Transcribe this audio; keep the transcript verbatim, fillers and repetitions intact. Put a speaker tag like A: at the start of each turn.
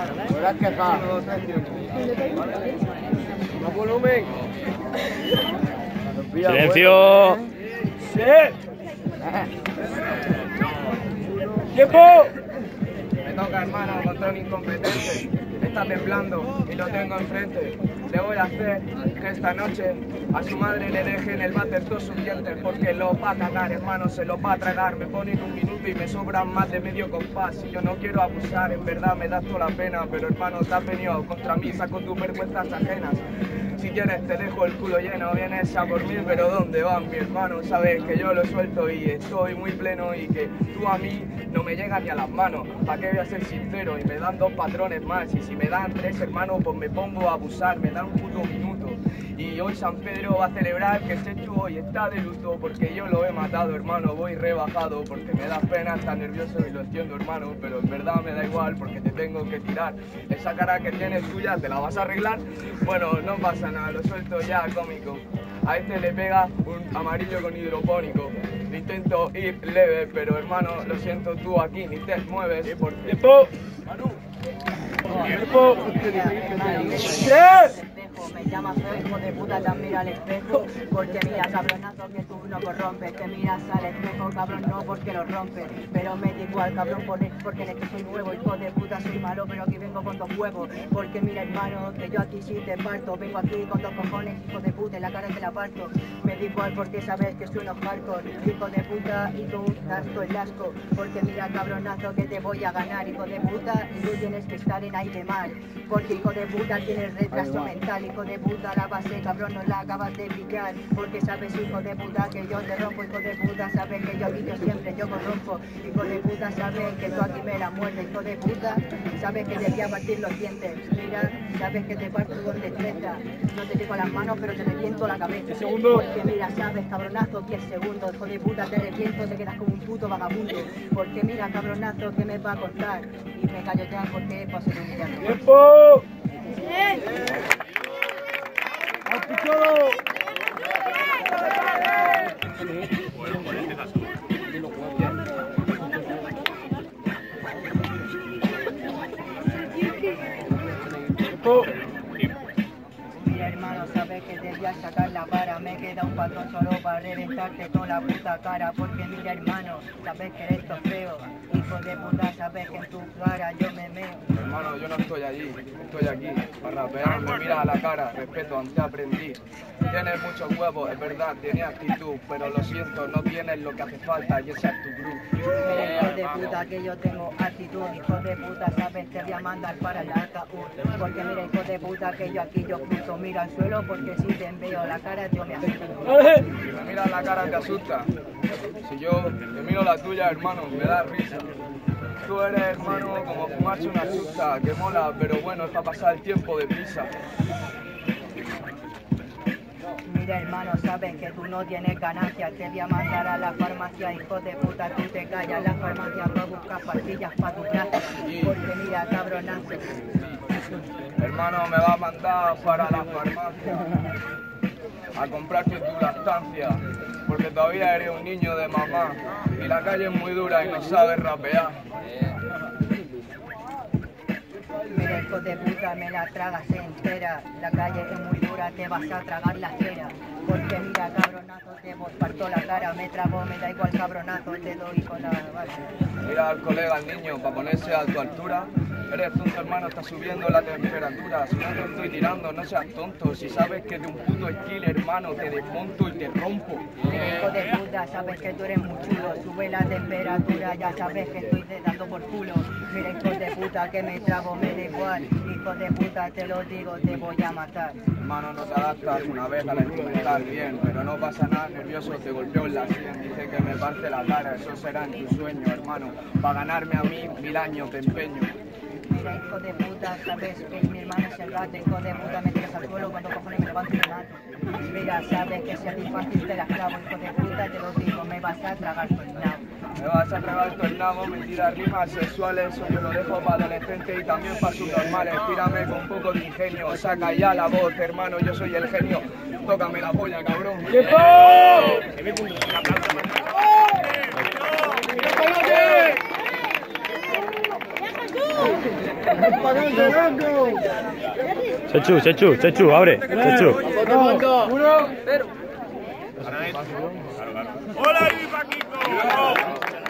A: ¿Verdad que va? Más volumen.
B: Silencio.
A: Sí. ¡Tiempo! Me toca, hermano, contra un incompetente. Está temblando y lo tengo enfrente. Le voy a hacer que esta noche a su madre le deje en el váter todos sus dientes, porque lo va a cagar, hermano, se lo va a tragar. Me ponen un minuto y me sobran más de medio compás. Y yo no quiero abusar, en verdad me da toda la pena, pero hermano, te has venido contra mí, saco tus vergüenzas ajenas. Si quieres te dejo el culo lleno, vienes a por mí, pero ¿dónde van, mi hermano? Sabes que yo lo suelto y estoy muy pleno y que tú a mí no me llegas ni a las manos. ¿Para qué voy a ser sincero? Y me dan dos patrones más, y si me dan tres, hermanos, pues me pongo a abusar, me dan un puto minuto. Y hoy San Pedro va a celebrar que Chechu hoy está de luto, porque yo lo he matado, hermano, voy rebajado, porque me da pena, estar nervioso y lo entiendo, hermano, pero en verdad me da igual, porque te tengo que tirar. Esa cara que tienes tuya, ¿te la vas a arreglar? Bueno, no pasa nada, lo suelto ya, cómico. A este le pega un amarillo con hidropónico. Intento ir leve, pero hermano, lo siento, tú aquí ni te mueves. Por tiempo. Manu. Tiempo.
C: ¡Sí! Me llamas feo, hijo de puta, te mira al espejo. Porque mira, cabronazo, que tú no corrompes. Te miras al espejo, cabrón, no porque lo rompes. Pero me da igual, cabrón, porque en esto soy nuevo. Hijo de puta, soy malo, pero aquí vengo con dos huevos. Porque mira, hermano, que yo aquí sí te parto. Vengo aquí con dos cojones, hijo de puta, en la cara te la parto. Me da igual porque sabes que soy unos hardcore. Hijo de puta, y tú das todo el asco. Porque mira, cabronazo, que te voy a ganar, hijo de puta. Y tú tienes que estar en aire mal. Porque hijo de puta, tienes retraso mental. Hijo de puta, la base, cabrón, no la acabas de pillar. Porque sabes, hijo de puta, que yo te rompo. Hijo de puta, sabes que yo aquí yo siempre yo corrompo. Hijo de puta, sabes que tú aquí me la muerdes. Hijo de puta, sabes que te voy a partir los dientes. Mira, sabes que te parto con destreza. No te llevo las manos, pero te reviento la cabeza.
A: Segundo.
C: Porque mira, sabes, cabronazo, diez segundos. Hijo de puta, te reviento, te quedas como un puto vagabundo. Porque mira, cabronazo, que me va a contar. Y me callo ya porque paso de un día.
A: ¡Tiempo!
C: Mira, hermano, sabes que te voy a sacar la vara. Me queda un patrón solo para reventarte toda la puta cara. Porque mira, hermano, sabes que eres todo feo. Hijo de puta, sabes que en tu cara yo me meo.
A: Hermano, yo no estoy allí, estoy aquí para rapear. Me miras a la cara, respeto, antes aprendí. Tienes muchos huevos, es verdad, tienes actitud, pero lo siento, no tienes lo que hace falta y esa es tu cruz.
C: Mira, hijo de puta, que yo tengo actitud. Hijo de puta, sabes, te voy a mandar para el ataúd. Porque mira, hijo de puta, que yo aquí yo cruzo, mira al suelo, porque si te veo la cara yo me asusto.
A: Si me miras la cara te asusta. Si yo te miro la tuya, hermano, me da risa. Tú eres, hermano, como fumarse una chusta, que mola, pero bueno, es para pasar el tiempo deprisa.
C: Mira, hermano, sabes que tú no tienes ganancias. Te voy a mandar a la farmacia, hijo de puta, tú te callas. La farmacia va a buscar pastillas para tu gracia. Porque mira, cabronazo.
A: Hermano, me va a mandar para la farmacia a comprarte tu lactancia, porque todavía eres un niño de mamá y la calle es muy dura y no sabes rapear.
C: Mira, hijo de puta, me la tragas entera. La calle es muy dura, te vas a tragar la cera. Porque mira, cabronazo, te parto la cara. Me trago, me da igual, cabronazo, te doy con la base.
A: Mira al colega, al niño, para ponerse a tu altura. Eres tonto, hermano, está subiendo la temperatura. Si no te estoy tirando, no seas tonto. Si sabes que de un puto skill, hermano, te desmonto y te rompo.
C: Mira, hijo de puta, sabes que tú eres muy chulo. Sube la temperatura, ya sabes que estoy te dando por culo. Mira, hijo de puta, que me trago, me da igual. Hijo de puta, te lo digo, te voy a matar.
A: Hermano, no te adaptas una vez a la instrumental bien, pero no pasa nada, nervioso, te golpeo en la sien. Dice que me parte la cara, eso será en tu sueño, hermano. Para ganarme a mí, mil años te empeño.
C: Mira, hijo de puta, sabes que mi hermano es el gato. Hijo de puta, me tiras al suelo cuando cojones me levanto y me mato. Mira, sabes que si a ti fácil te la clavo. Hijo de puta, te lo digo, me vas a tragar tu nabo.
A: Me vas a tragar tu nabo, mentiras, rimas sexuales. Eso yo lo dejo para adolescentes y también para subnormales. Tírame con un poco de ingenio, saca ya la voz, hermano, yo soy el genio. Tócame la polla, cabrón. ¡Tiempo! ¡Tiempo!
B: Chechu, Chechu, Chechu, abre. Chechu.
A: Uno, cero.
D: Hola, mi Paquito.